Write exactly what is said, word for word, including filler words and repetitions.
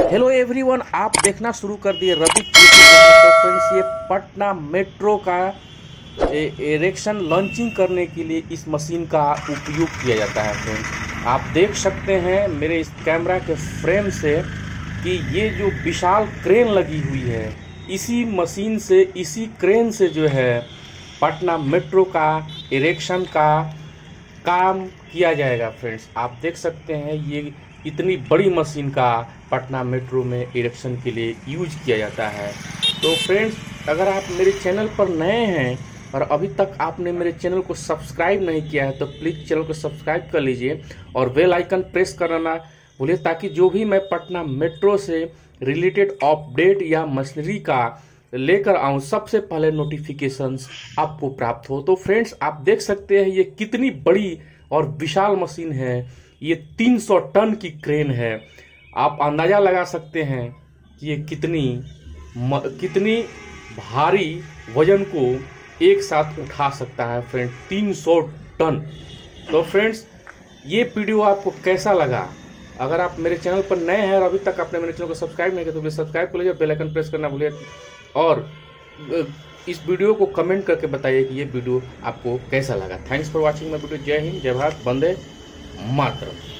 Hello everyone, आप देखना शुरू कर दिए रवि तो फ्रेंड्स, ये पटना मेट्रो का इरेक्शन लॉन्चिंग करने के लिए इस मशीन का उपयोग किया जाता है। फ्रेंड्स, आप देख सकते हैं मेरे इस कैमरा के फ्रेम से कि ये जो विशाल क्रेन लगी हुई है, इसी मशीन से, इसी क्रेन से जो है पटना मेट्रो का इरेक्शन का काम किया जाएगा। फ्रेंड्स, आप देख सकते हैं ये इतनी बड़ी मशीन का पटना मेट्रो में इरेक्शन के लिए यूज किया जाता है। तो फ्रेंड्स, अगर आप मेरे चैनल पर नए हैं और अभी तक आपने मेरे चैनल को सब्सक्राइब नहीं किया है तो प्लीज़ चैनल को सब्सक्राइब कर लीजिए और बेल आइकन प्रेस करना ना भूलिए, ताकि जो भी मैं पटना मेट्रो से रिलेटेड अपडेट या मशीनरी का लेकर आऊँ सबसे पहले नोटिफिकेशंस आपको प्राप्त हो। तो फ्रेंड्स, आप देख सकते हैं ये कितनी बड़ी और विशाल मशीन है। ये तीन सौ टन की क्रेन है। आप अंदाज़ा लगा सकते हैं कि ये कितनी म, कितनी भारी वजन को एक साथ उठा सकता है। फ्रेंड्स, तीन सौ टन। तो फ्रेंड्स, ये वीडियो आपको कैसा लगा? अगर आप मेरे चैनल पर नए हैं और अभी तक आपने मेरे चैनल को सब्सक्राइब नहीं किया तो प्लीज़ सब्सक्राइब कर लीजिए, बेल आइकन प्रेस करना भूलिए और इस वीडियो को कमेंट करके बताइए कि ये वीडियो आपको कैसा लगा। Thanks for watching my video. जय हिंद, जय भारत, वंदे मातरम।